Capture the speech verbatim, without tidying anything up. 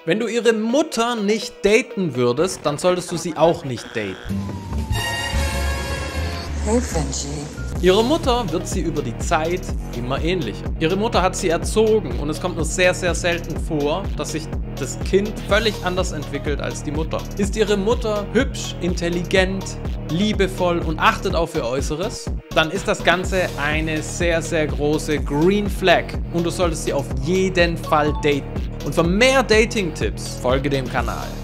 Wenn du ihre Mutter nicht daten würdest, dann solltest du sie auch nicht daten. Hey, Benji. Ihre Mutter wird sie über die Zeit immer ähnlicher. Ihre Mutter hat sie erzogen und es kommt nur sehr, sehr selten vor, dass sich das Kind völlig anders entwickelt als die Mutter. Ist Ihre Mutter hübsch, intelligent, liebevoll und achtet auf ihr Äußeres, dann ist das Ganze eine sehr, sehr große Green Flag und du solltest sie auf jeden Fall daten. Und für mehr Dating-Tipps folge dem Kanal.